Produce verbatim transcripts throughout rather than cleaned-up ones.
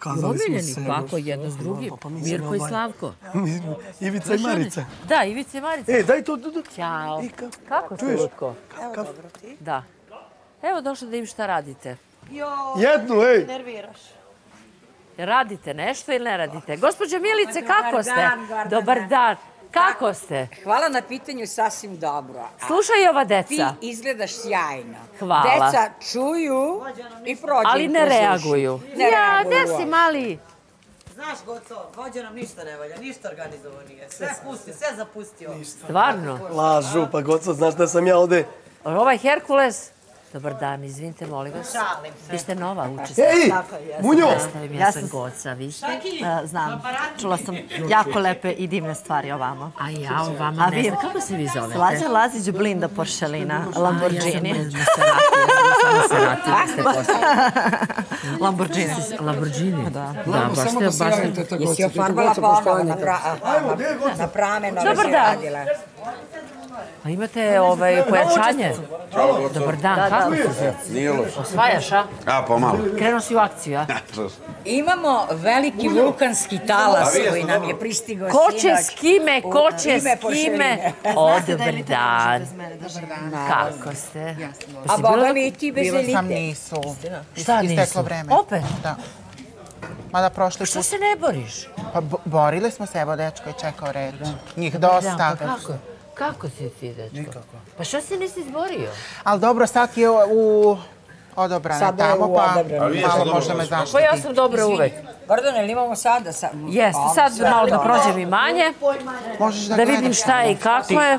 Omiljeni, kako jedno s drugim. Mirko i Slavko. Ivica i Marica. Da, Ivica i Marica. E, daj to. Ćao. Kako ste, Lutko? Evo dobro ti. Da. Evo došla da im šta radite. Jednu, ej. Nerviraš. Radite nešto ili ne radite? Gospođo Milice, kako ste? Dobar dan. Kako ste? Hvala na pitanju, sasvim dobro. Slušaj ova Ti deca. izgledaš sjajno. Hvala. Deca čuju i prođe. Ali ne reaguju. Ne Ja, reaguju. gde si mali? Znaš, Goco, vođa nam ništa ne valja, ništa organizovo nije. Sve pusti, sve zapustio. Stvarno? Lažu, pa Goco, znaš da sam ja ovde... Ovaj Herkules? Dobar dan, izvinite, molim vas. Šalim se. Vi ste nova učesnica. Ej, Munjo! Ja sam Goca, vi ste? Znam, čula sam jako lepe i divne stvari o vama. A ja o vama ne znam. Kako se vi zovete? Slađa Lazić, Blinda Poršelina, Lamborghini. Ja sam Maserati, vi ste posle. Lamborghini. Lamborghini? Da. Da, baš ste, baš ste... Jesi ofarbala ponovo na, pra, na prameno da si radila? A imate ovaj, pojačanje? Dobar dan, kako se zove? Nije loš. Osvajaš, a? A, pomalo. Krenuo si u akciju, a? Imamo veliki vulkanski talas koji nam je pristigao Ko će sinoć s kime, u ko će ime s Poršeline. kime? O, dobar dan. Kako ste? A boga mi i ti bez Bila sam elite. nisu. Šta Isteklo nisu? vreme. Opet? Da. Mada prošli Što put... se ne boriš? Pa bo- borili smo se, evo dečko je čekao red. Njih dosta. Kako? Kako si ti, dečko? Nikako. Pa što se nisi izborio? Ali dobro, sad je u odobrane Sada je tamo, u pa odobrane. malo možda me Pa zaštiti. ja sam dobra uvek. Gordon, ili imamo sada? Sa... Jeste, A, sad sve malo da to. prođem imanje, Možeš da da vidim gledaš. šta je i kako je.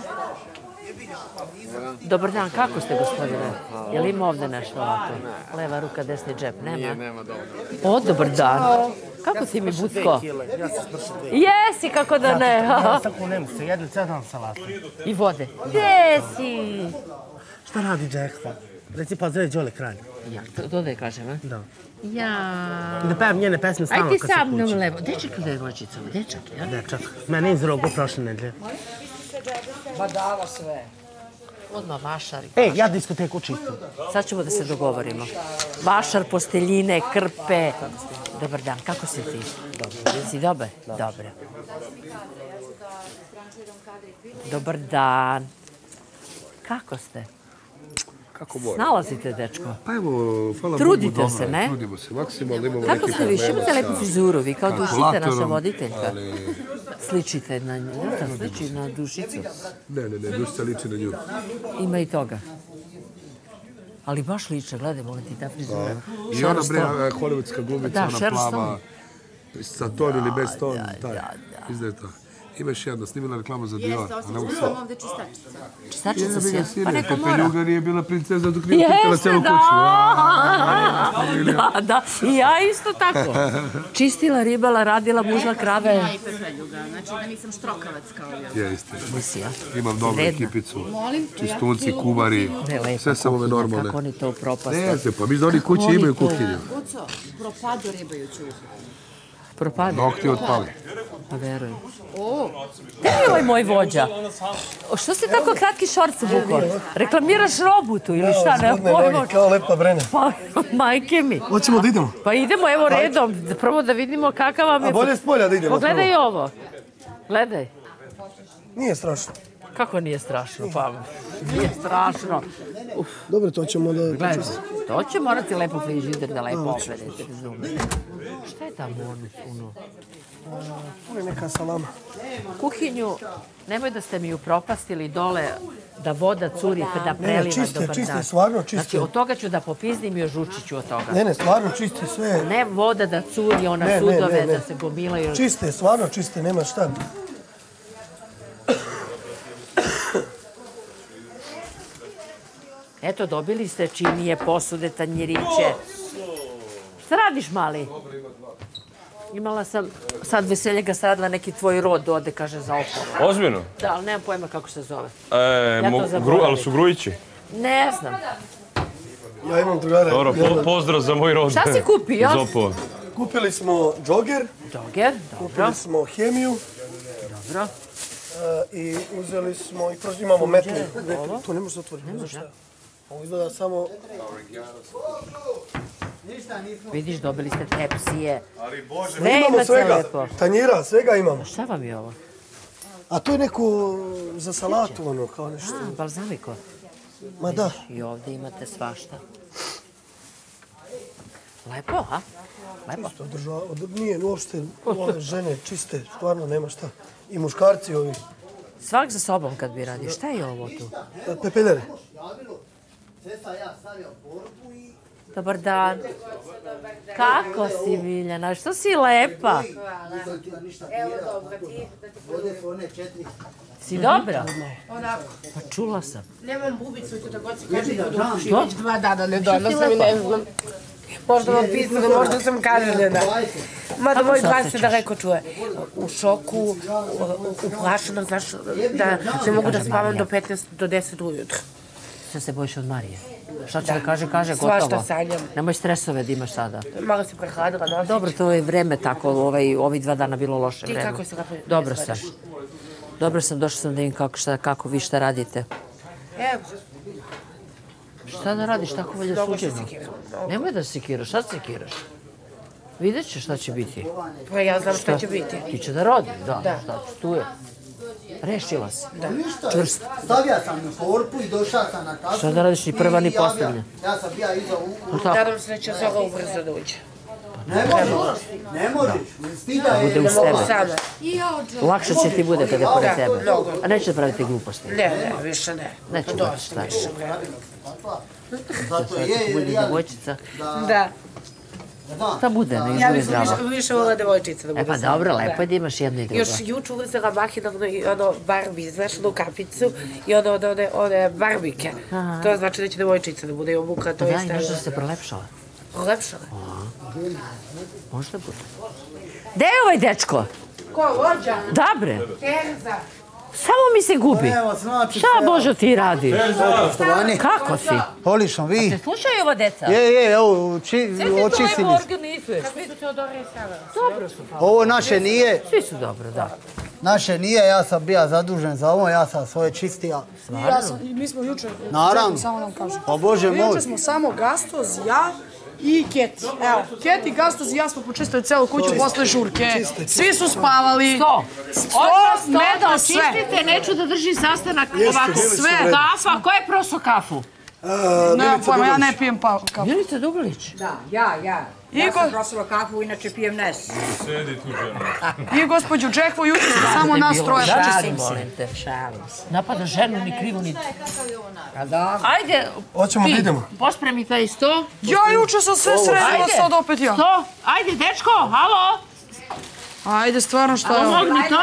Dobar dan, kako ste, gospodine? Je li ima ovde nešto ovako? Leva ruka, desni džep, nema? Nije, nema dobro. O, dobar dan. Kako si mi, Bucko? Jesi, kako da ne. Ja sam u Nemcu, jedli cijel dan salatu. I vode. Gde si? Šta radi Džeksa? Reci pozdrav Đole Kralj. Ja, to, to da je kažem, a? Da. Ja... I da pevam njene pesme stalno Aj ti kad se sa mnom kući. levo. Dečak ili devojčica? Dečak, ja? Dečak. Mene iz rogu prošle nedelje. Badava sve. Odmah vašari. Ej, ja diskoteku čistim. Sad ćemo da se dogovorimo. Vašar, posteljine, krpe. Dobar dan, kako si ti? Dobro. Si dobar? Dobro. Dobar dan. Kako ste? Kako bolje? Snalazite, dečko. Pa evo, hvala Trudite Bogu, se, dobro, ne? Trudimo se maksimalno, imamo Kako neki ste vi? problema Imate lepu sa frizuru, vi kao dušite naša kalkulatorom, voditeljka. ali- Sličite na nju. Ne znam, sliči na dušicu. Ne, ne, ne, dušica liči na nju. Ima i toga. Ali baš liče, gledaj, molim ti, ta frizura. I ona Sharon bre, Stone. hollywoodska glumica, Da, ona Sharon plava, sa ton ili bez ton, da, taj, da, izdeta. Ima još jedna, snimila reklamu za Dior. Ona u sve. Čistačica si Jebe ja. ga, sine, Pa neko mora. Pepeljuga nije bila princeza dok nije upitala celu kuću. Da, da. I ja isto tako. Čistila, ribala, radila, mužla krave. Ja i pepeljuga, znači da nisam štrokavac kao ja. Je, istina. Nisi ja. Imam dobru Vredna. ekipicu. Čistunci, kuvari, Ne, lepa sve sam ove kuhinja, normalne. kako oni to propaste. Ne znam, pa mi za oni kući oni imaju to- kuhinju. Guco, propado ribajuću. Propade. Nokti otpali. Pa verujem. Gde je ovaj moj vođa? O, što si tako kratki šorc obukao? Reklamiraš robu tu ili šta? Ne, Zgodne pojma. noge, kao lepa brena. Pa, majke mi. Hoćemo da idemo. Pa idemo, evo redom. Prvo da vidimo kakav vam je... A bolje s polja da idemo. Pogledaj prvo. ovo. Gledaj. Nije strašno. Kako nije strašno, pa? Nije strašno. Uf, Dobro, to ćemo da... gledaj. To će morati lepo frižider da lepo opredete, razumete. Šta je tamo ono? ono? Ovo je neka salama. Kuhinju, nemoj da ste mi upropastili dole da voda curi pa da preliva čiste, dobar čiste, dan. stvarno čiste. Znači, od toga ću da popizdim i ožučit ću od toga. Ne, ne, stvarno čiste sve. Ne voda da curi, ona Ne, ne, sudove ne, ne. da se gomilaju. Čiste, stvarno čiste, nema šta. Eto, dobili ste činije, posude, tanjiriće. Šta radiš, mali? Imala sam sad veselje ga sadla neki tvoj rod ode, kaže, za oporu. Ozbiljno? Da, ali nemam pojma kako se zove. E, Ja to mo- gru, zaboravim. ali su Grujići? Ne znam. Ja imam drugara. Dobro, po, pozdrav za moj rod. Šta si kupio? Iz Opova. Kupili smo džoger, Doger, dobro, kupili smo hemiju dobro. e, i uzeli smo, i prošli imamo metlu. To ne može da otvori, ne znam šta. Ovo izgleda samo... Vidiš, dobili ste tepsije. Sve Imamo imate svega, lepo. tanjira, svega imamo. Šta vam je ovo? A to je neko za salatu, ono, kao nešto. A, balzamiko. Ma da. I ovdje imate svašta. Lepo, a? Lepo. Isto održava, nije uopšte ove žene čiste, stvarno nema šta. I muškarci ovi. Svak za sobom kad bi radio. Šta je ovo tu? Pepeljare. Dobar dan. Kako si, Miljana? Što si lepa? Si dobra? Pa čula sam. Nemam bubicu, to tako se kaže da duši. Već dva dana ne donosim i ne znam. Možda vam pisali, možda sam kaželjena. Mada moj glas se da reko čuje. U šoku, uplašena, znaš, da ne mogu da spavam do petnaest do deset ujutro. Šta se bojiš od Marije? Šta će da kaže, kaže, gotovo. Svašta sanjam. Nemoj stresove da imaš sada. Malo se prehladila noć. Dobro, to je vreme tako, ovaj, ovi dva dana bilo loše vreme. Ti kako se lepo Dobro sam. Dobro sam, došla sam da vidim kako, šta, kako vi šta radite. Evo. Šta da radiš tako valjda suđeno? Nemoj da sekiraš, šta sekiraš? Vidjet ćeš šta će biti. Pa ja znam šta će biti. Ti će da rodi, da, šta će, tu je. Rešila si. Čvrsto. Stavio sam na korpu i došao sam na kasu. Šta da radiš, ni prva ni posljednja. Ja sam bija iza u... Nadam se da će Zora ubrzo da uđe. Ne možeš, ne možeš. Stiga je... Bude uz tebe. Sada. Lakše će ti bude kada je pored tebe. A neće da pravite gluposti. Ne, ne, više ne. Neće da Dosta više vremena. Zato je... Bude djevojčica. Da. Šta bude, ne Ja izgleda bih zdrava. više, više volila devojčica da bude. E pa dobro, lepo je da imaš jedno i drugo. Još juče uzela mahinalno i ono Barbie, znaš, onu kapicu i ono, ono, one, one barbike. To znači da će devojčica da bude i obuka, to Da, je i stavila. možda se prolepšala. Prolepšala? Možda bude. Gde je ovaj dečko? Ko, vođa? Dobre. Terza. Samo mi se gubi. Evo, znači... Šta Božo ti radiš? Kako si? Polišno, vi? Se slušaju ovo deca? Je, je, evo, očistili smo. organizuješ. Kako su to dobro i sada? Dobro su. Ovo naše nije, Svi su dobro, da. naše nije, ja sam bija zadužen za ovo, ja sam svoje čistija. Ja sam, i mi smo juče, Naravno. samo nam kažem. Pa Bože moj. Juče smo samo Gastoz, ja i Keti. Evo, Keti, Gastoz i ja smo počistili celu kuću posle žurke. Svi su spavali. Sto. Sto, Sto, medal, sve. čistite, neću da držim sastanak ovako. bili su sve. u redu. Kafa, ko je proso kafu? Ne, pojma, ja ne pijem pa, kafu. Milica Duglić. Da, ja, ja. Ja sam prosila kafu, inače pijem nes. I gospođu Džekvu, juče smo samo nas troje Šalim, počistili. molim te. Šalim se. Napada ženu, ni krivu, ni... A da, Ajde, Hoćemo da idemo. pospremi taj sto. Ja juče sam sve sredila, sad opet ja. Sto. Ajde, dečko, halo. Ajde, stvarno šta je ovo? Pomogni to.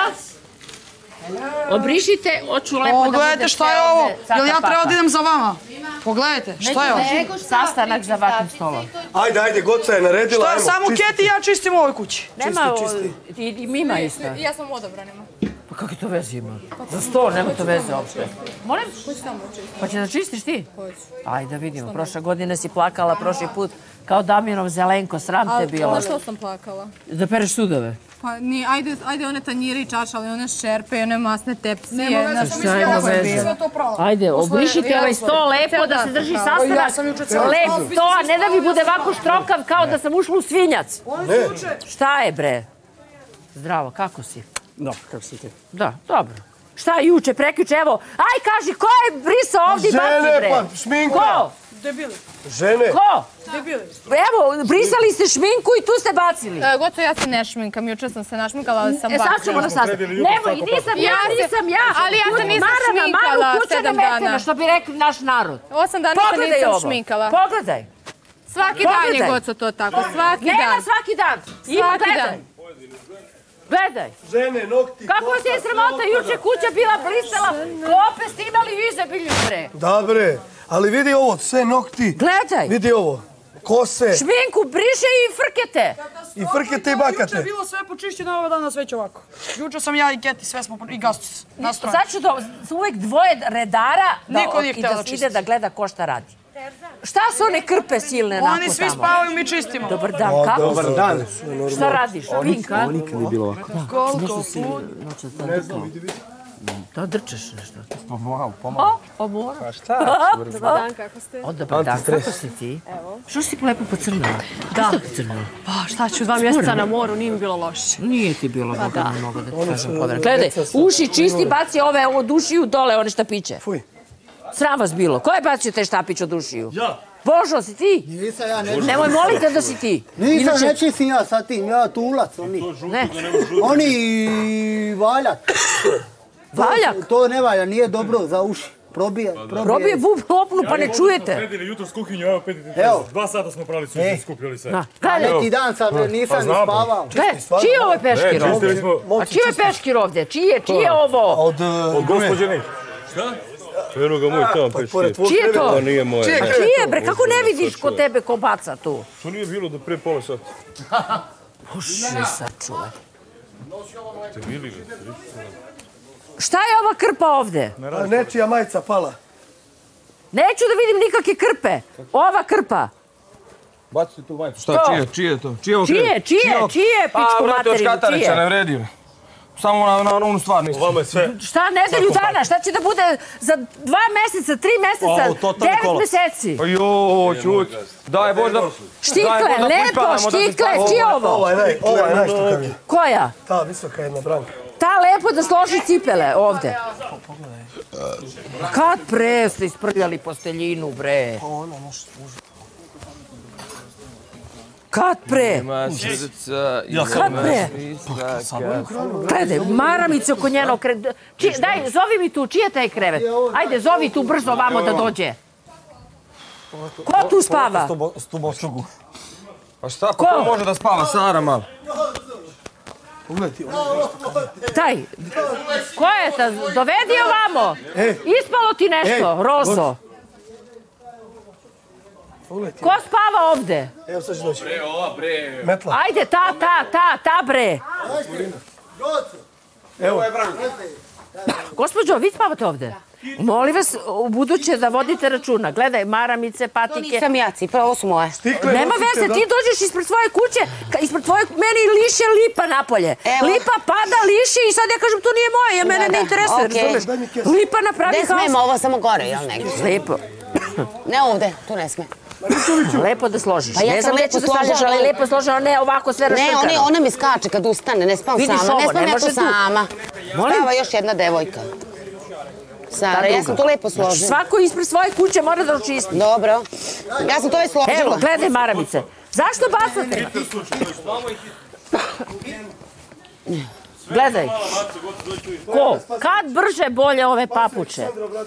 Obrišite, hoću lepo da bude Pogledajte šta je sve ovo. ovde Jel ja caka treba paka. da idem za vama? Pogledajte, šta je ovo? Sastanak za vašim stolom. Ajde, ajde, Goca je naredila, Šta je, ajmo. samo čisti. Keti i ja čistim u ovoj kući. Nema, čisti. i, i Mima isto. Ja sam odabranima. Pa kakve to veze ima? Za sto, nema to veze uopšte. Molim? Hoću samo očistiti. Pa će da čistiš ti? Hoću. Ajde da vidimo. Prošle godine si plakala, prošli put kao Damjanov Zelenko, sram te bilo. Na što sam plakala? Da pereš sudove. Pa ni, ajde, ajde one tanjire i čaše, ali one šerpe, one masne tepsije. Nema veze, znaš, sam Šta mislila ima da sam veze? sve to prala. Ajde, obrišite ovaj sto lepo da se drži Ja sastanak. sam juče celo Lep dan. to, a ne da mi bude ovako štrokav kao da sam ušla u svinjac. Šta je bre? Zdravo, kako si? Da, kako si ti? Da, dobro. Šta je juče, prekjuče, evo, aj kaži, ko je brisao ovdje i baci bre? Žene, pa šminka. Ko? Debili, Žene. Ko? debili. Evo, brisali ste šminku i tu ste bacili. E, gotovo ja se ne šminkam, juče sam se našminkala, ali sam E sad ćemo bacila. na sastanak. Nemoj, nisam ja, Ja se- nisam ja. ali ja se nisam Marana, šminkala Maru, kuća sedam ne metena, dana. što bi rekli naš narod. Osam dana se Pogledaj nisam ovo. šminkala. Pogledaj. Svaki dan je Pogledaj. goco to tako, svaki Nema dan. svaki dan. Ima, Svaki gledaj. dan. Gledaj. Žene, nokti. Kako kosa, ti je sve sramota, otpada. juče kuća bila blistala, klope ste imali u izobilju bre. Da bre, ali vidi ovo, sve nokti. Gledaj. Vidi ovo, kose Šminku briše i frkete. i frkete i Juče bakate. je bilo sve počišćeno, ovo danas već ovako. Juče sam ja i Keti, sve smo, po- i Gastos, nas troje. Sad ću da uvijek dvoje redara da, Niko nije i htio da da čisti. ide da gleda ko šta radi. Šta su one krpe silne onako tamo? Oni svi spavaju, mi čistimo. Dobar dan, kako Dobar si? dan. Šta radiš? Pinka? Nikad nije bilo ovako. Koliko put? Noća sam tako. Da drčeš nešto. Pomalo, pomalo. O, mora. Pa šta? Dobar dan, kako ste? O, dobar dan, kako si ti? Evo. Što si lepo pocrnila? Da. Što ti crnila? Pa šta ću, dva mjeseca na moru, nije mi bilo loše. Nije ti bilo, Pa Boga da. mi mogu da ti kažem podran. Gledaj, uši čisti, baci ove od ušiju dole, one štapiće. Fuj. Sram vas bilo. Ko je bacio te štapić od ušiju? Ja. Božo, si ti? Nisam ja, ne. Nemoj molite da si ti. Nisam, ne čistim ja sa tim, ja tulac, oni. Ne. Oni i valjak. Valjak? To ne valja, nije dobro za uši. Probije, probije. Probije bub opnu pa ne čujete. Predili jutro s kuhinju, evo pet i Evo. Dva sata smo pravili suši, skupljali sve. A neki dan sam nisam ni spavao. Gle, čiji je ovo peškir ovdje? A čiji je peškir ovdje? Čiji je, čiji je ovo? Od... Od gospođe Nik. Šta? Eno ga moj tamo peškir. Čiji je to? To nije moje. A čiji je bre? Kako ne vidiš ko tebe ko baca tu? To nije bilo do pre pola sata. Bože, sačuvaj. Ste bili ga? Šta je ova krpa ovdje? A nečija majica pala. Neću da vidim nikakve krpe. Ova krpa. Bacite tu majicu. Šta, čije, čije to? Čije ovo Čije, čije, čije, pičku materinu, Katanića, ne čije? vredi. Samo na, na, na onu stvar nisi. Vama je sve... Šta, nedelju dana, šta će da bude za dva meseca, tri meseca, devet meseci? Pa joj, čut. Daj Bož da... Štikle, lepo, štikle, čije ovo? Ovo je naj, ovo je najštukavija. Koja? Ta visoka jedna branka. Ta lepo da složi cipele ovde. Kad pre ste isprljali posteljinu, bre? Pa ona nešto uža. Kad pre? Ima srca, Kad pre? Gledaj, maramice oko njenog kreveta. Daj, zovi mi tu, čiji je taj krevet? Ajde, zovi tu brzo vamo da dođe. Ko tu spava? Stubočugu. Pa šta, pa ko može da spava? Sara malo. Pogledaj Taj, ko je ta? Dovedi ovamo. Ispalo ti nešto, rozo. Ko spava ovde? Evo sad će doći. Bre, ova bre. Metla. Ajde, ta, ta, ta, ta bre. Evo. Gospođo, vi spavate ovde? Molim vas, u buduće da vodite računa. Gledaj, maramice, patike. To nisam ja, cipele, ovo su moje. Nema veze, ti dođeš ispred svoje kuće, ispred tvoje, meni liše lipa napolje. Lipa pada, liše i sad ja kažem, to nije moje, ja mene ne interesuje, razumeš? Lipa napravi haos. Ne smemo, ovo samo gore, jel negdje? Lepo. Ne ovde, tu ne sme. Lepo da složiš. Pa ja Ne sam znam lepo neću da stavljaš, složila. ali lepo složila, ne ovako sve Ne, raštrkano. ona mi skače kad ustane, ne spavam Vidiš sama. ovo, Ne spavam ne ja tu može tu. sama. Molim? Spava još jedna devojka. Sara, ja sam to lepo složila. Svako ispred svoje kuće mora da očisti. Dobro. Ja sam to već složila. Evo, gledaj maramice. Zašto bacate? Gledaj. Ko? Kad brže bolje ove papuče?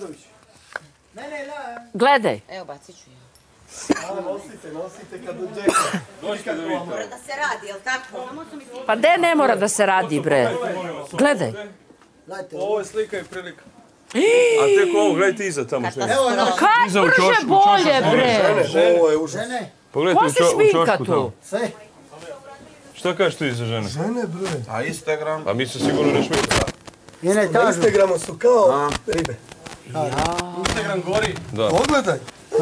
Gledaj. Evo, bacit ću ja. Nosite, nosite kad dođe. Mora da se radi, jel tako? Pa gde ne mora da se radi, bre? Gledaj. Ovo je slika i prilika. A tek ovo, gledajte iza tamo što je. Kad brže bolje, bre? Ovo je užas. Pogledajte Ko u se šminka čošku tu? tamo. Sve. Šta kažeš tu iza žene? Žene, bre. A Instagram? A mi se sigurno ne šminka. Njene Na kažu. Instagramu su kao ribe. Instagram gori. Da. Pogledaj.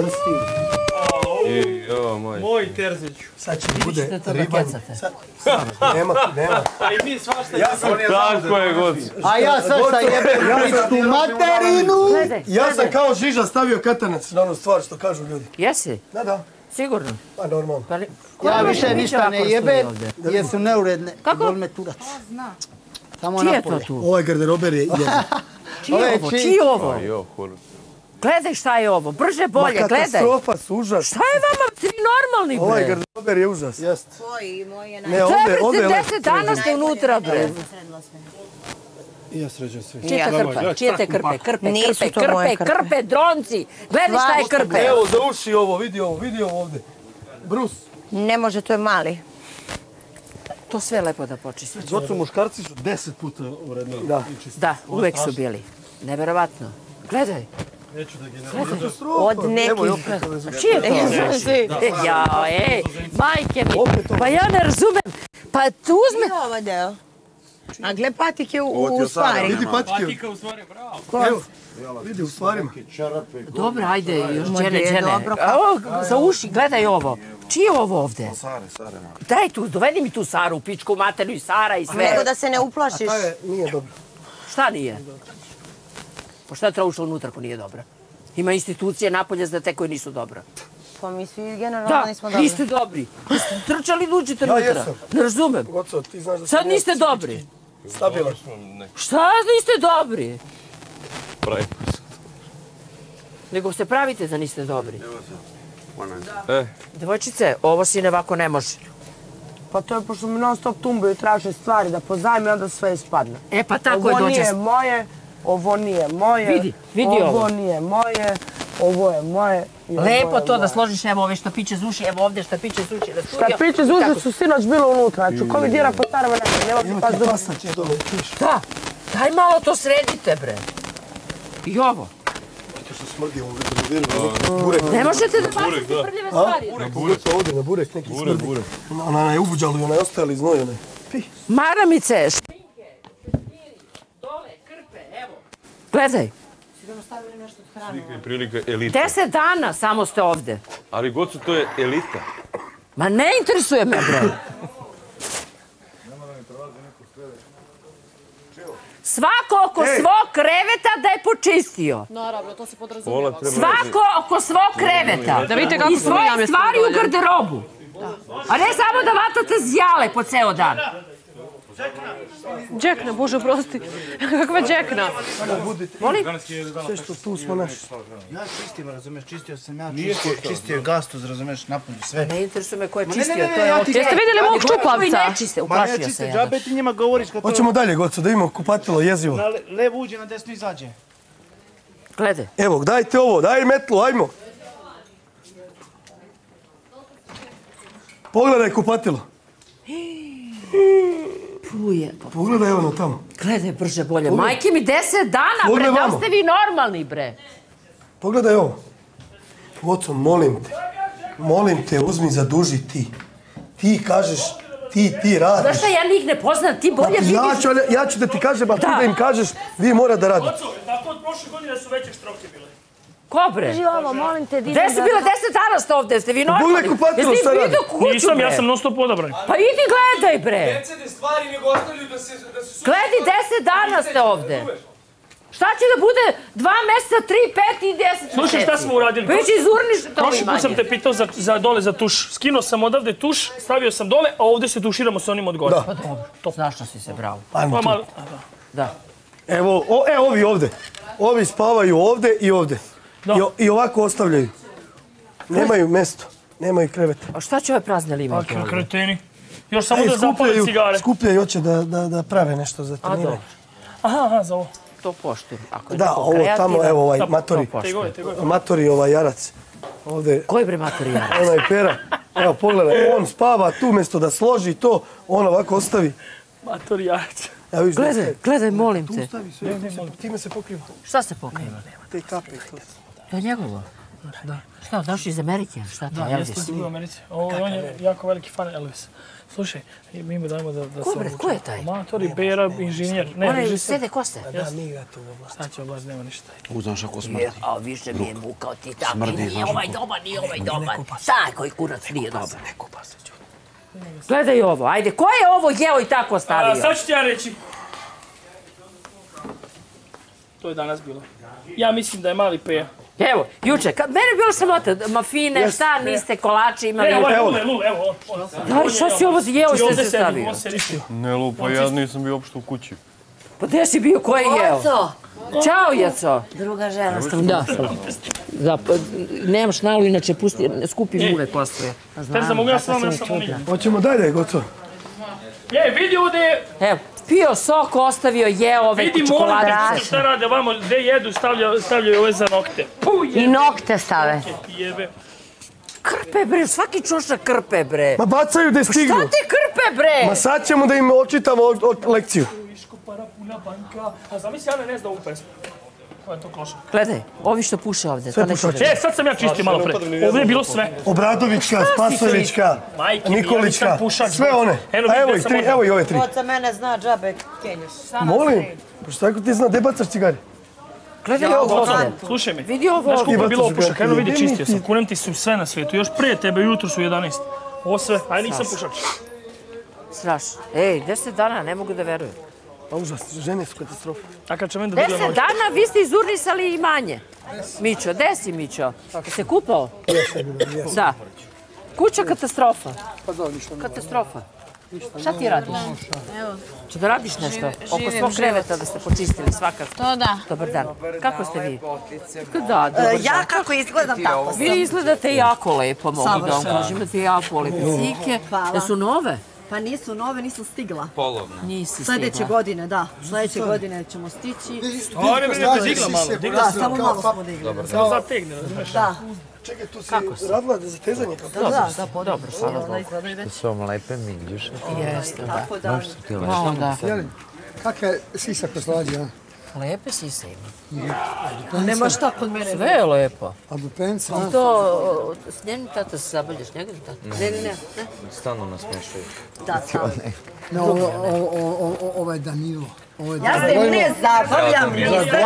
I, o moj. Moj Terziću. Sad će bude to da ribanje. kecate. Sad- Nema, nema. A i mi svašta. Ja sam Tako je, god. A ja sad šta jebem ličku materinu. Gledaj. Ja sam kao žiža stavio katanac na onu stvar što kažu ljudi. Jesi? Da, da. Sigurno. Pa normalno. Pa li- Ja Ko više biće ništa ovako ne stoji jebem, ovde? jer su neuredne. Kako? Bol me turac. Samo Čiji je to napolje. tu? Ovaj garderober je jedan. Čiji je ovo? Čiji je ovo? Jo, hor. Gledaj šta je ovo. Brže bolje, Ma gledaj. katastrofa su užas. Šta je vama? Ti normalni, bre. Ovaj garderober je užas. Jest. Koji, moj je naj... Ne, ovdje, ovdje je Tebe lepo. deset dana ste unutra, bre. I ja sređujem sve. Čije te krpe? Čije te krpe? Krpe, Nisu krpe, to moje krpe, krpe. krpe, dronci. Gledaj šta je krpe. Evo, za uši ovo, vidi ovo, vidi ovo ovdje. Brus. Ne može, to je mali. To sve lepo da počisti. Zocu muškarci su deset puta uredno. Da. Da, uvek su bili. Neverovatno. Gledaj. Neću da generam. Od nekih. Evo i opet ove zubi. Čije to? Jao, ej, majke mi. Pa ja ne razumem. Pa tu uzme... Ovo deo. A gle patike u, u stvari. Vidi patike. Patika u stvari, bravo. Evo, vidi u stvarima. Dobro, ajde, još džene, je džene. dobro. A ovo, za uši, gledaj ovo. Čije je ovo ovde? Sare, Sare. Daj tu, dovedi mi tu Saru, pičku, maternu i Sara i sve. Nego da se ne A uplašiš. ta je, nije dobro. Šta nije? Pa šta je treba ušla unutra ako nije dobra? Ima institucije napolje za te koje nisu dobra. Pa mi svi generalno nismo Da, dobri. niste dobri. Niste trčali da uđete unutra. Ja jesam. Ne razumem. Goco, ti znaš da sam... Sad niste dobri. Stabilan. Šta niste dobri? Pravi. Nego se pravite da niste dobri. E. Devojčice, ovo sine ovako ne može. Pa to je pošto mi non stop tumbaju i traže stvari da pozajme, onda sve ispadne. E pa tako je dođe. Ovo nije moje, ovo nije moje. Vidi, vidi ovo. Ovo nije moje, ovo je moje. Lepo to da složiš, evo ove štapiće za uši, evo ovdje štapiće za uši. Štapiće za uši su sinoć bilo unutra, znači ko mi dira po starama nekada, nema ti pas dobro. Da, daj malo to sredite bre. I ovo. Smrdi ovo burek. Ne možete da bacite prljive stvari. Na burek ovdje, na burek neki smrdi. Ona je ubuđalu i ona je ostajala iz znoj, ona je. Maramice, špinke, dole, krpe, evo. Gledaj. Slika i prilika elita. Deset dana samo ste ovde. Ali Goco, to je elita. Ma ne interesuje me, bre. Svako oko svog kreveta da je počistio. Naravno, to se podrazumijeva. Svako oko svog kreveta. Da vidite kako i smo mi svoje namjestili stvari u dolje. garderobu. A ne samo da vatate zjale po ceo dan. Džekna, bože, prosti. Kakva džekna? Molim? Sve što tu smo naši. Ja čistim, razumeš, čistio sam ja, čistio, čistio gastos, razumeš, napolju sve. Ne interesuje me ko je Ma ne, čistio, ne, ne, to je ja ovo. ti- Jeste vidjeli mog čuplavca? Ne čiste, Ma ne uplašio se čiste, jedan. džabe ti njima govoriš kad to... Hoćemo dalje, Goco, da imamo kupatilo jezivo. Na le- levo uđe, na desno izađe. Gledaj. Evo, dajte ovo, daj metlu, ajmo. Pogledaj kupatilo. Puje. Pogledaj ono tamo. Gledaj brže bolje. Majke mi deset dana, bre, Pogledaj da vamo. li ste vi normalni, bre? Pogledaj ovo. Goco, molim te. Molim te, uzmi, zaduži ti. Ti kažeš, ti, ti radiš. Znaš šta, ja njih ne poznam, ti bolje vidiš. Ja ću, ali- ja ću da ti kažem, ali ti Da. da im kažeš, vi mora da radite. Tako od prošle godine su veće štroke bile. Ko bre? Kaži ovo, molim te, Gde si bila deset dana ste ovde, ste vi normalni? Pogledaj kupatilo, Jesi šta ti radi? vidio kuću, Nisam, bre? ja sam non stop odabran. Pa idi gledaj, bre. Recede stvari nego ostavljaju da se... Da se Gledaj, deset dana ste ovde. Šta će da bude dva meseca, tri, pet i deset meseci? Slušaj, šta smo uradili? Pa već izurniš to Prošli put sam imanje. te pitao za, za dole za tuš. Skinuo sam odavde tuš, stavio sam dole, a ovdje se tuširamo sa onim od gore. Da. Pa dobro, znaš što si se bravo. Ajmo Pa tu. malo, a, da. Da. Evo, o, e, ovi ovde. Ovi spavaju ovde i ovde. Da. I, o- I ovako ostavljaju. Nemaju mesto. Nemaju kreveta. A šta će ove prazne limenke Kakvi ovdje? kreteni. Još samo Ej, da zapale skupljaju, cigare. skupljaju, hoće da, da, da prave nešto za A dobro, treniranje. Aha, aha, za ovo. to poštujem. Ako je Da, neko ovo kreativan, tamo, evo ovaj to- matori. to poštujem. Tegove, tegove. Matori ovaj jarac. Ovde, Koji bre materijal? onaj pera. Evo, pogledaj, on spava tu mjesto da složi to, on ovako ostavi. Matorijac. Evo viš da Gledaj, stavi. gledaj, molim Tu te. stavi sve, time se pokriva. Šta se pokriva? Te kape i to. To je njegovo? Da. Šta, došli iz Amerike? Šta to, Da, Elvis? jeste bio u Americi. Ovo, on je jako veliki fan Elvis. Slušaj, mi mu dajmo da, da Ko se bre, obuče. ko je taj? Amator i Bera, inženjer. Ne, Onaj režiser. sede koste? Da, mi ga tu oblasti. Šta će oblast, nema ništa. Uznaš ako smrdi. A više mi je mukao ti tako. Smrdi, Nije znaš ovaj kako. dobar, nije ovaj dobar. Taj koji kurac nije dobar. Gledaj ovo, ajde, ko je ovo jeo i tako A, stavio? sad ću ti ja reći. To je danas bilo. Ja mislim da je mali Peja. Evo, juče, kad mene je bilo samota, mafine, šta niste, kolači imali? Ne, ovaj Evo. Lule, Lule, evo. on- on- Daj, šta si ovo jeo i Ovdje ste se sedi, stavio? on sedi. Ne lupa, ja nisam bio uopšte u kući. Pa gdje si bio, ko je jeo? Oco, Ćao, Jeco. druga žena. Da. Da, pa, nemaš nalu, inače pusti, skupi uvek ostaje. Terza, mogu ja s vama nešto molim? Hoćemo dalje, gotovo. E, vidi ovdje, Evo, pio sok, ostavio, jeo ove vidi molim čokoladice. šta rade ovamo, gdje jedu, stavljaju, stavljaju ove za nokte. Puh, I nokte stave. jebe. Krpe, bre, svaki čošak krpe, bre. Ma bacaju da stignu. Šta ti krpe, bre? Ma sad ćemo da im očitamo o- o- lekciju. Viško para puna banka. A zamisli, ja ne znam ovu pesmu. Koja je to klošak? Gledaj, ovi što puše ovde, Sve to neće pušači. reći. E, sad sam ja čistio malo pre. Ovdje je bilo sve. Obradovićka, Spasovićka, Majke mi, ja Nikolićka, nisam pušač. sve one. Eno, A vidi evo gdje ih sam tri, odmah. evo i ove tri. Oca mene zna džabe kenješ. Molim, pošto tako ti zna, gde bacaš cigari? Gledaj ovo ovde. Slušaj me. Vidi ovo Znaš ovde. koliko je bilo Ibacaš opušaka? Eno vidi, gledaj, čistio sam. ti- Kunem ti su sve na svijetu. Još prije tebe, jutro su jedanaest. Ovo sve. Ajde, nisam pušač. Strašno. Ej, deset dana, ne mogu da verujem. Pa užas, žene su katastrofa. A kad će meni da bude Deset dana vi ste izurnisali imanje. Mićo, gde si Mićo? Se kupao? Da. Kuća katastrofa. Pa da, ništa. Katastrofa. Šta ti radiš? Evo. Če da radiš nešto? Oko svog kreveta da ste počistili svakako. To da. Dobar dan. Kako ste vi? Da, dobar dan. Ja kako izgledam tako. Vi izgledate jako lepo, mogu da vam kažem. Imate jako lepe cike. Da su nove? Pa nisu nove, nisam stigla. Polovne. Nisi stigla. Sljedeće godine, da. Sljedeće godine ćemo stići. A ne vidite digla malo. Da, samo malo smo digli. Samo zategne, razumiješ? Da. Čekaj, tu si radila za tezanje kako? Da, da, da, po dobro, hvala Bogu. To su vam lepe miljuše. Jeste, da. Tako da. Baš su ti lepe. Malo da. Kakav je sisak poslađa? Lepe sise ima. Nema šta kod mene. Sve je lepo. A dupenca? Ti to s njenim tata se zabavljaš, njega li tata? Ne, ne, ne. Stalno nas smešaju. Da, stalno. Ne, ovo je Danilo. Ja se ne zabavljam,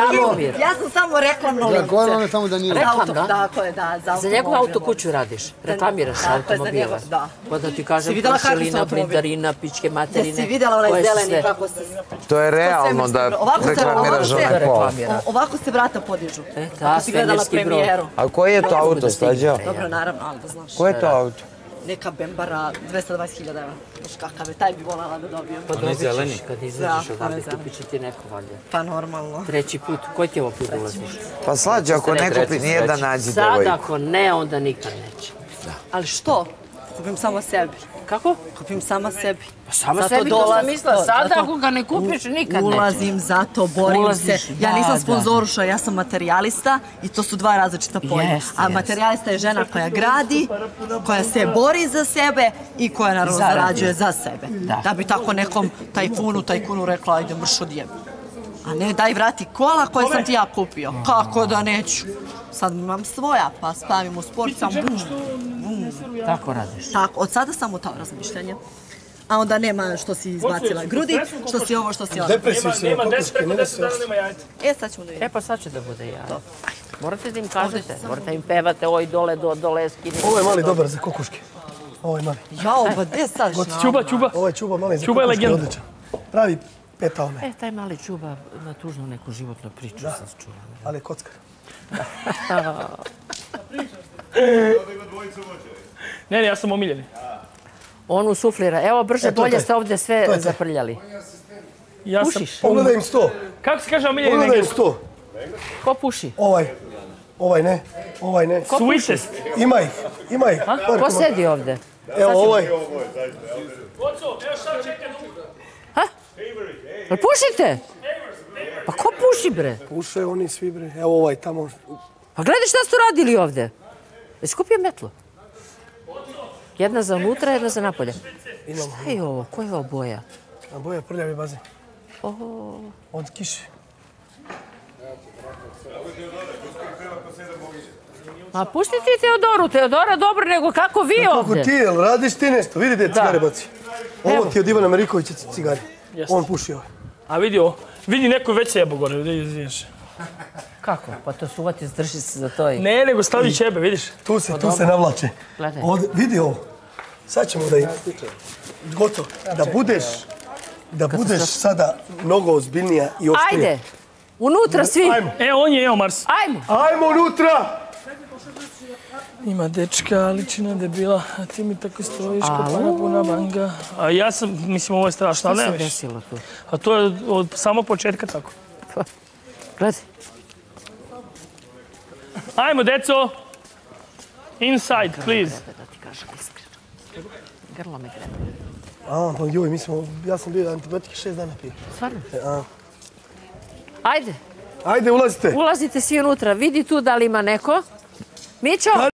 ja sam samo reklamno lice. Dragovan je tamo Danilo. Reklam, da? Tako je, da. Za njegovu autokuću radiš, reklamiraš automobile. Da. Pa da ti kažem, Prošelina, Blindarina, pičke materine. Jesi vidjela onaj zeleni kako se... To je realno da reklamiraš onaj pol. Ovako se vrata podižu. E, ta, svemirski brod. A koji je to auto, Stađa? Dobro, naravno, ali da znaš. Koji je to auto? Neka Bembara, dvesta dvadeset hiljada evra. Znaš kakav je, taj bi voljela da dobijem. Pa dobit ćeš kad izađeš odavde, kupit će ti neko valjda. Pa normalno. Treći put, koji ti ovo put ulaziš? Pa slađe, ako ne kupi nijedan nađi devojku. Sad ako ne, onda nikad neće. Ali što? Kupim samo sebi. Kako? Kupim sama sebi. Pa sama sebi to sam mislila, sada ako ga ne kupiš, nikad neće. Ulazim zato, borim se. Ja nisam sponzoruša, ja sam materijalista i to su dva različita polja. A materijalista je žena koja gradi, koja se bori za sebe i koja naravno zarađuje za sebe. Da bi tako nekom tajkunu, tajkunu rekla, ajde mrš odjem. A ne, daj vrati kola koje sam ti ja kupio. Kako da neću? Sad imam svoja, pa spavim u sport, sam bum, bum. Tako radiš? Tako, od sada samo to razmišljanje. A onda nema što si izbacila grudi, što si ovo, što si ono. Depresiju si na kokoške, ne da se E, sad ćemo da vidimo. E, pa sad će da bude ja. Morate da im kažete, morate im pevate, oj dole, do, dole, skini. Ovo je mali dobar za kokoške. Ovo je mali. Jao, pa gdje sad šna? Čuba, Čuba. Ovo je Čuba mali za Čuba je kokoške, legenda. odličan. Pravi petaone. E, taj mali Čuba ima tužnu neku životnu priču, sam čula. Ali je kockar. Ne, ne, ja sam omiljeni. On usuflira. Evo, brže, bolje ste ovdje sve zaprljali. Pušiš? Pogledaj im sto. Kako se kaže omiljeni? Pogledaj im sto. Ko puši? Ovaj. Ovaj ne. Ovaj ne. Sweetest. Ima ih. Ima ih. Ko sedi ovdje? Evo ovaj. Oco, evo šta čekaj. Ha? Jel pušite? Pa ko puši, bre? Puše oni svi, bre. Evo ovaj tamo. Pa gledaj šta ste radili ovdje. Jesi kupio metlu? Jedna za unutra, jedna za napolje. Šta je ovo? Koja je ovo boja? A boja prljavi bazen. Oho. Od kiše. A pusti ti Teodoru. Teodora dobro nego kako vi ovdje. Kako ti, jel radiš ti nešto? Vidite cigare baci. Ovo ti je od Ivana Marikovića cigare. On puši ovaj. A vidi ovo. Vidi neko već sebo gore. Vidiš. Kako? Pa to su uvati zdrži se za to i... Ne, nego stavi ćebe, vidiš? Tu se, tu se navlače. Vidi ovo. Sad ćemo da im... Gotovo. Da budeš... Da budeš sada mnogo ozbiljnija i oštrija. Ajde! Unutra svi! E, on je, evo Mars. Ajmo! Ajmo unutra! Ima dečka, ličina debila, a ti mi tako stojiš ko pana puna banga. A ja sam, mislim, ovo je strašno, ali nemaš. Šta se desilo tu? A to je od samog početka tako. Gledaj. Ajmo, deco! Inside, please. Da ti kažem iskreno. Grlo me grebe. A, pa joj, mi smo... Ja sam bio antibiotike šest dana pio. Stvarno? A. Ajde. Ajde, ulazite. Ulazite svi unutra. Vidi tu da li ima neko. Mićo!